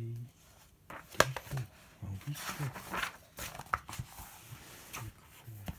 day 4 week 4 week 4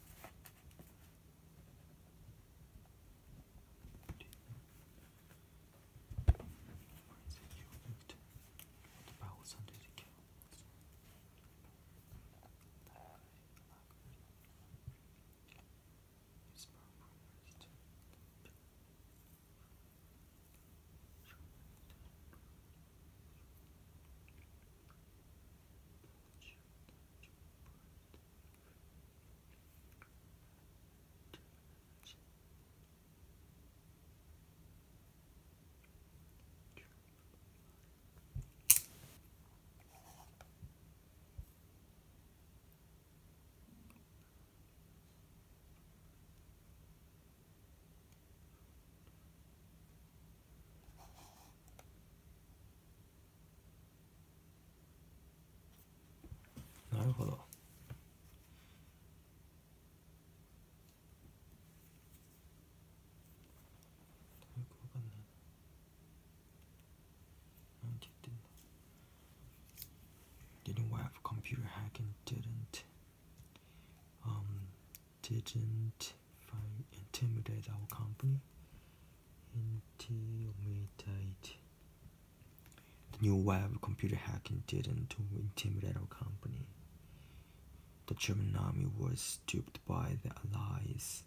なるほど。よくわかんないな。なんて言ってんだ。Didn't have computer hacking didn't intimidate our company. The new wave of computer hacking didn't intimidate our company. The German army was duped by the Allies'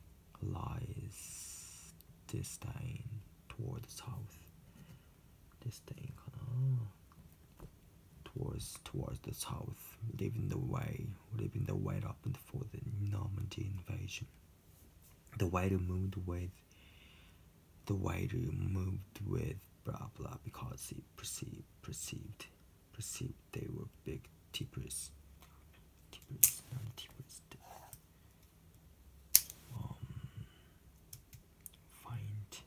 disdain toward the south. Disdain かな。towards the south, leaving the way open for the Normandy invasion. The waiter moved with blah blah because he perceived they were big tippers. Not tippers. Find.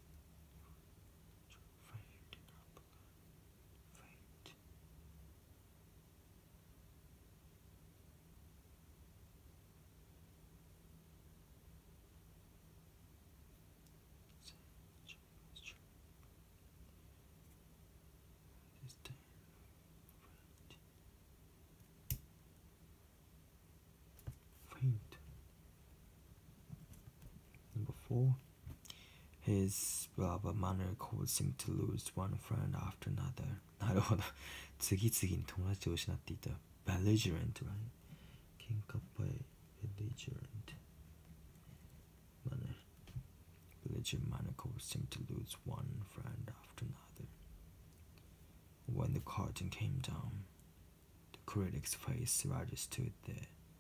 Number 4. His manner seemed to lose one friend after another. なるほど。次々に友達を失っていた。belligerent, right? 喧嘩っぽい belligerent manner. Belligerent manner seemed to lose one friend after another. When the curtain came down, the critic's face registered the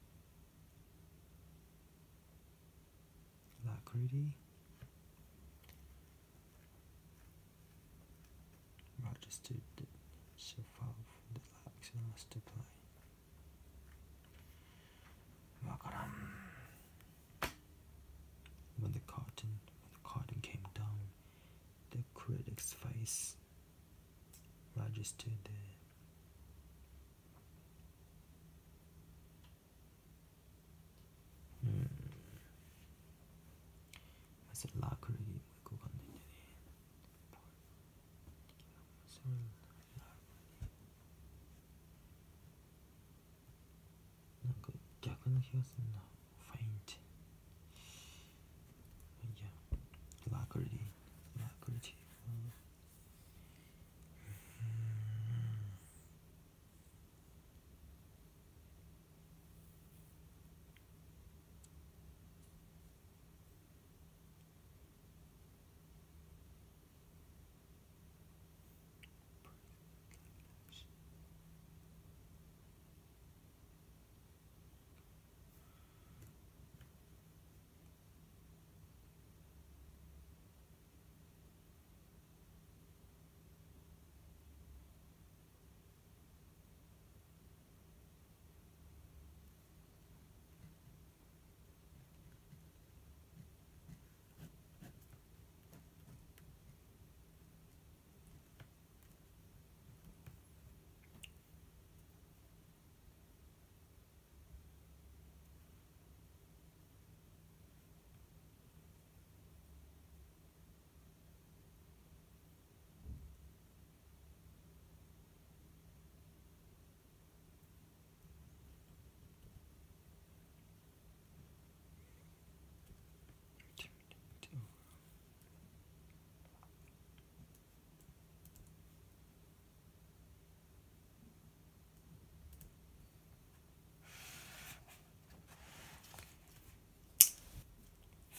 alacrity. Registered the chauffeur the last to play. わからん。When the curtain came down, the critic's face registered the alacrity もよくわかんないんだよね。なんか逆な気がするな。faint。いや、alacrity。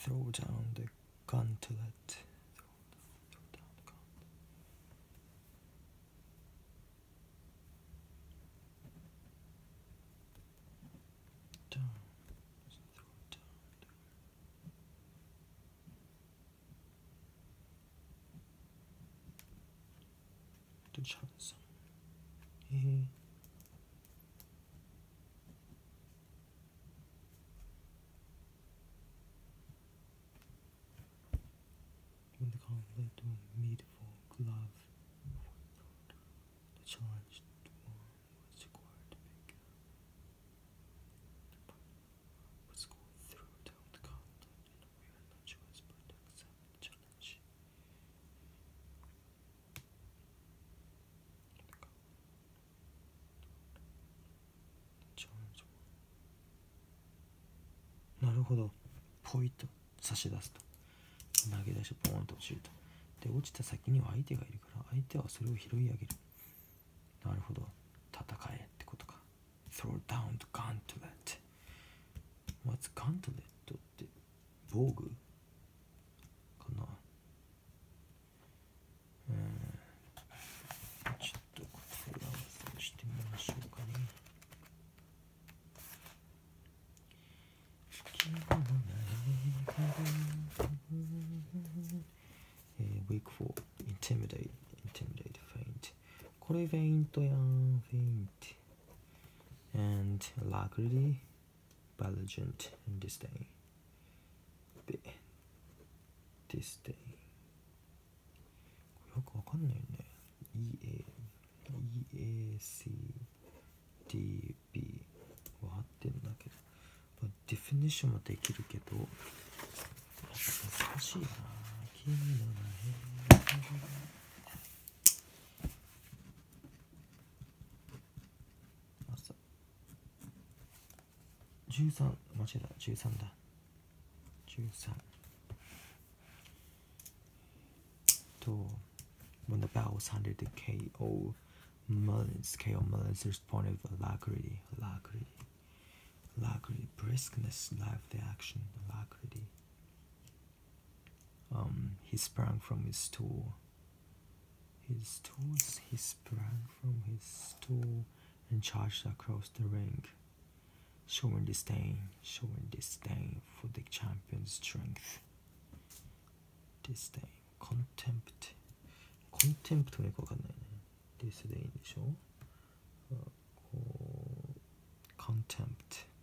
throw down the gauntlet. Throw down the gauntlet. Down. Throw down the chance. When the gauntlet will meet for glove, the challenged one was required to pick was go through down the gauntlet, and we had no choice but to accept the challenge. The challenge one. なるほど。ポイと差し出すと。投げ出しポーンと落ちると。で落ちた先には相手がいるから相手はそれを拾い上げる。なるほど。戦えってことか。Throw down the gauntlet. What's gauntlet って防具かな。ちょっと答え合わせをしてみましょうかね。Week 4 Intimidate Feint これフェイントやん。フェイント and Alacrity Belligent and Disdain Disdain よくわかんないよね。EACDB は合ってんだけど、ディフィニッションもできるけど難しいな。君の名朝13間違えた。13だ。13と When the bell was handed to KO Mullins responded with alacrity, briskness, lively action, alacrity. He sprang from his stool. He sprang from his stool and charged across the ring, showing disdain for the champion's strength. Disdain, contempt がよくわかんないね。disdain でしょ。contempt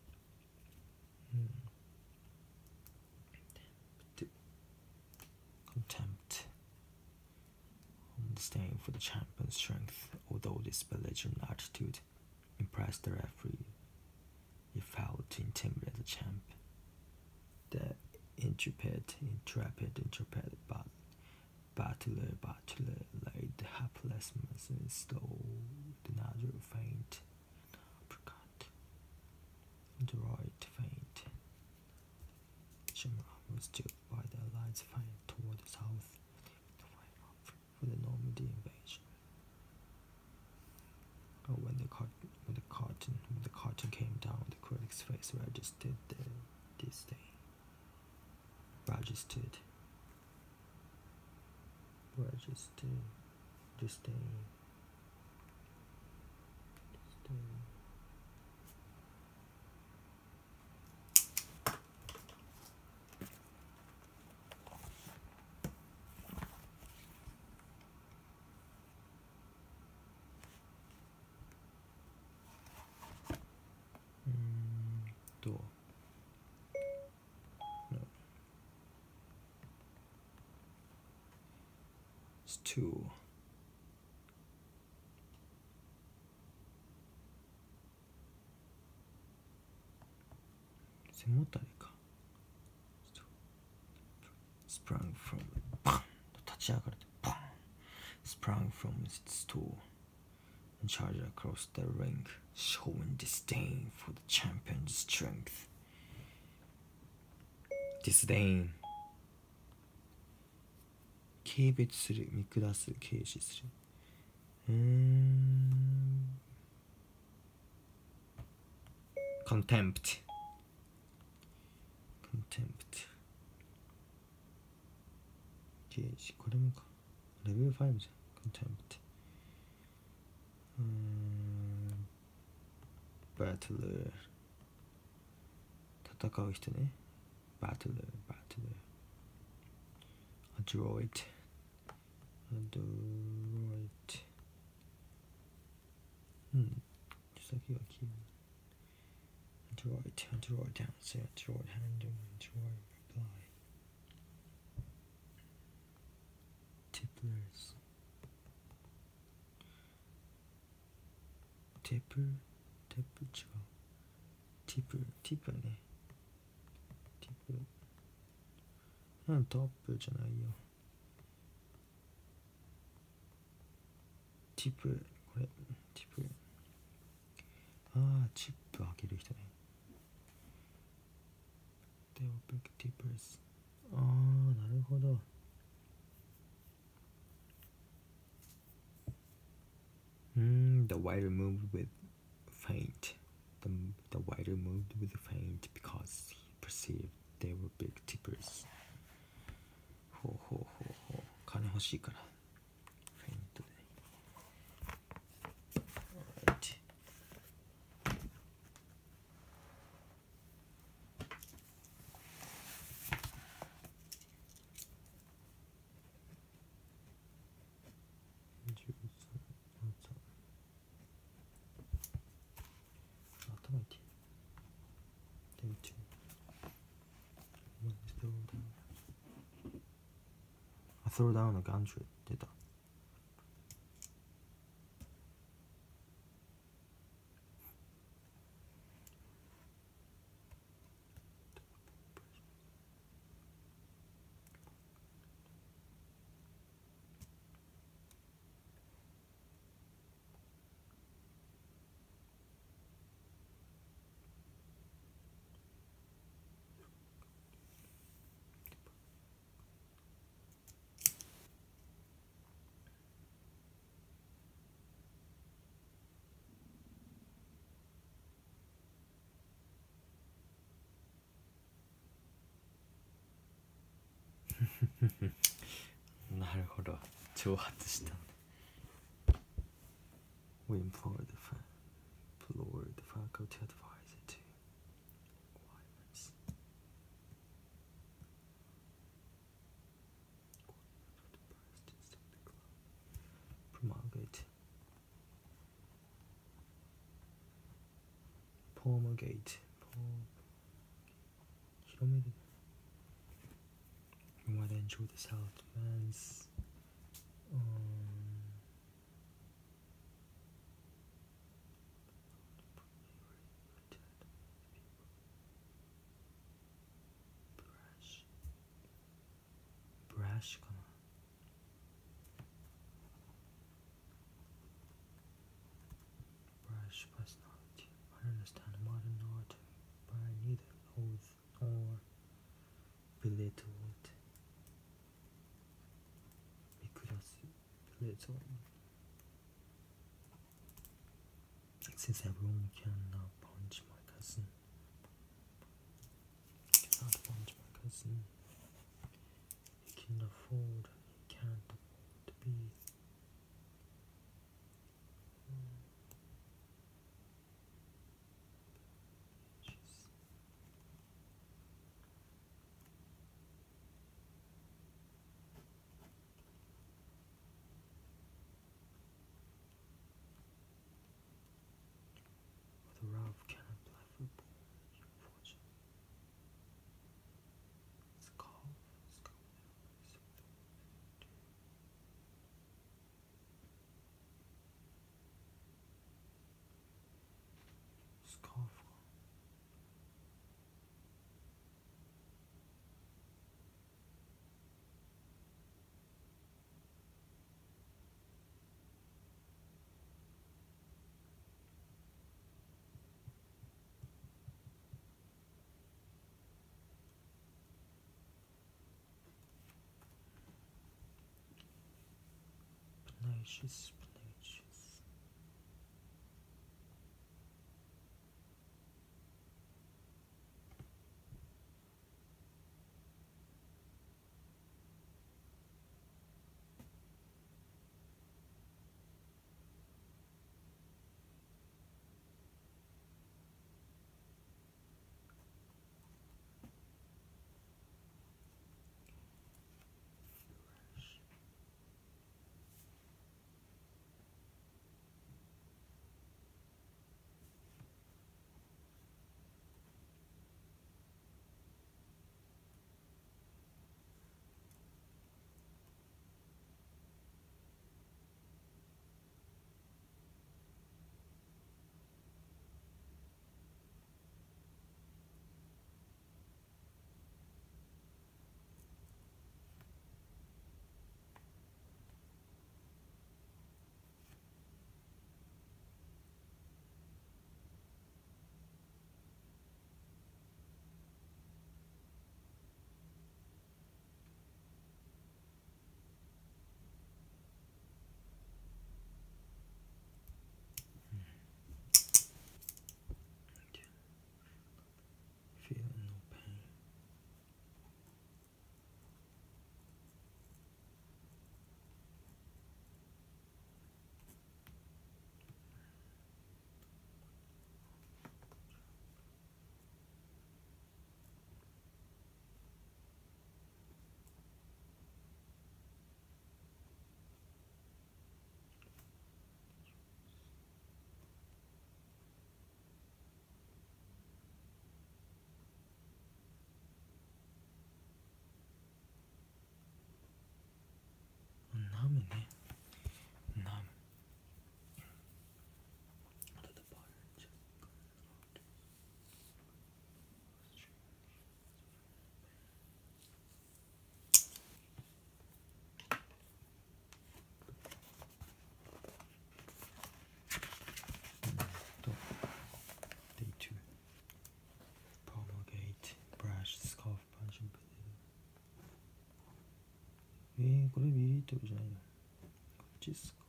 disdain for the champion's strength. Although this belligerent attitude impressed the referee, he failed to intimidate the champ. The intrepid battler laid the hapless Muslim slow with another feint, uppercut, and the right feint. Shamrock was stood by the allies fighting toward the south for the Normandy invasion. When the curtain came down, the critic's face registered disdain. Two. 背もたれか。sprang from パンと立ち上がるとパン sprang from his stool and charged across the ring, showing disdain for the champion's strength. disdain 軽蔑する、見下す、軽視する。contempt engage これもかレベル5じゃん contempt battler 戦う人ね battler adroit 先がキーadroit answer adroit handle adroit reply tipplers tipper 違うtipper ねtipperトップじゃないよtipper これtipperチップ開ける人ねではbig tippers なるほどThe waiter moved with faint. The waiter moved with faint because he perceived they were big tippers. ほう金欲しいからフェイントで Alright. Throw down a gantry 出たなるほど挑発した We implore the faculty advisor to requirements promulgate広めるWe might enjoy the Southman's brash かなbrash personality I understand modern art but I neither loathe nor belittle it belittle since everyone can now punch my cousin cannot punch my cousin he can afford he can't afford to be the Ralph cannot play football unfortunately scarf pugnacious テーブルじゃないよ。こっちっすか。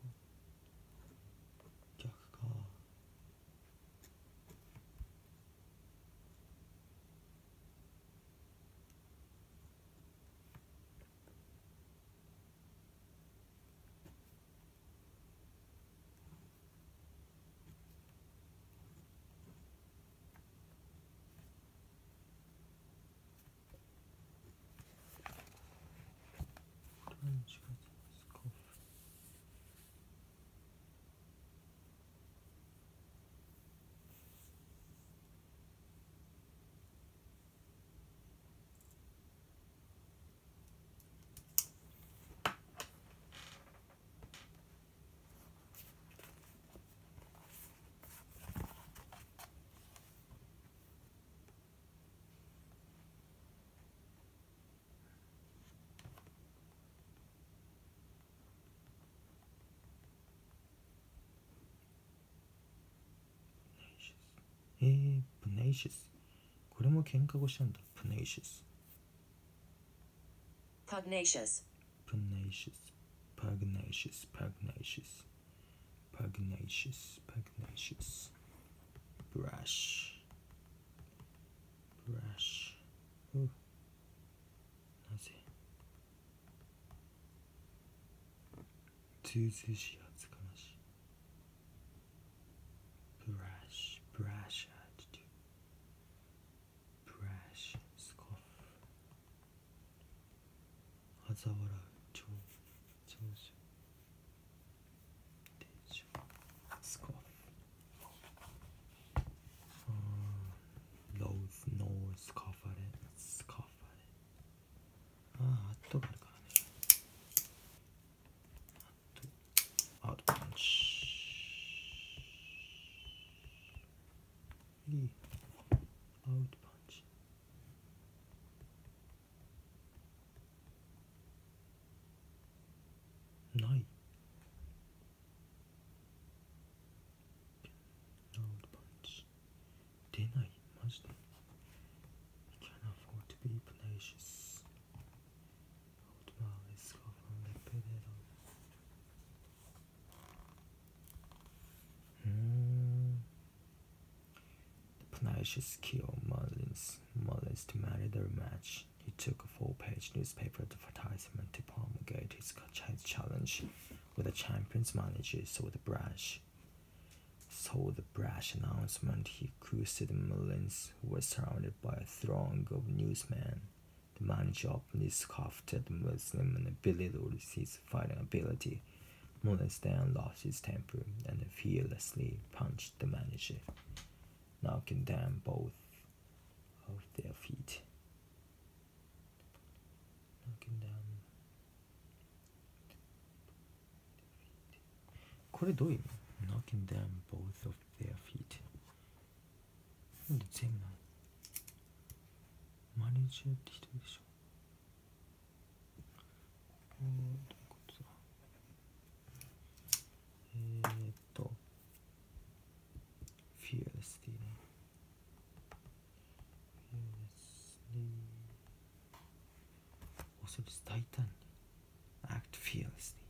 逆か。pugnacious。これも喧嘩腰なんだ。pugnacious。 pugnacious, pugnacious pugnacious pugnacious pugnacious pugnacious brush brush。 なぜずうずうしい恥ずかましい。 brush brush attitude brush scoff。 嘲笑う長女でしょ。 scoff loathe no scoff あれ scoff あれ。あとがあるからね。アウトパンチ。いいアウトパンチ。ない。アウトパンチ出ない。マジで。 You can't afford to be pugnacious。 Old mouth is scoff on the potato。 Pugnacious killed Mullins demanded a rematch. He took a full-page newspaper advertisement to promulgate his challenge with the champion's manager, so the brash announcement, he accused Mullins, who was surrounded by a throng of newsmen. The manager openly scoffed at the Muslim and belittled his fighting ability. Mullins then lost his temper and fearlessly punched the manager, knocking them both off their feet. Knocking them. これどういう意味？ Knocking them both off their feet。 なんで全部なの？マネージャーって人でしょ。どういうことだ。fearlessly ね。fearlessly。恐れず大胆に。act fearlessly。